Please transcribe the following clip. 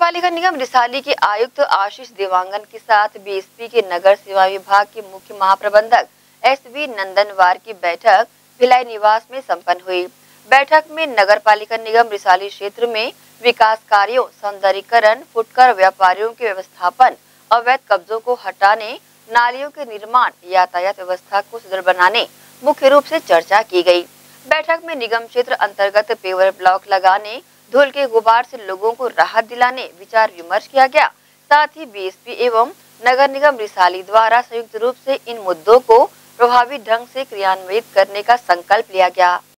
पालिका निगम रिसाली के आयुक्त आशीष देवांगन के साथ बीएसपी के नगर सेवा विभाग के मुख्य महाप्रबंधक एसवी नंदनवार की बैठक भिलाई निवास में संपन्न हुई। बैठक में नगर पालिका निगम रिसाली क्षेत्र में विकास कार्यों, सौंदर्यीकरण, फुटकर व्यापारियों के व्यवस्थापन, अवैध कब्जों को हटाने, नालियों के निर्माण, यातायात व्यवस्था को सुदृढ़ बनाने मुख्य रूप से चर्चा की गई। बैठक में निगम क्षेत्र अंतर्गत पेवर ब्लॉक लगाने, धूल के गुबार से लोगों को राहत दिलाने विचार विमर्श किया गया। साथ ही बीएसपी एवं नगर निगम रिसाली द्वारा संयुक्त रूप से इन मुद्दों को प्रभावी ढंग से क्रियान्वित करने का संकल्प लिया गया।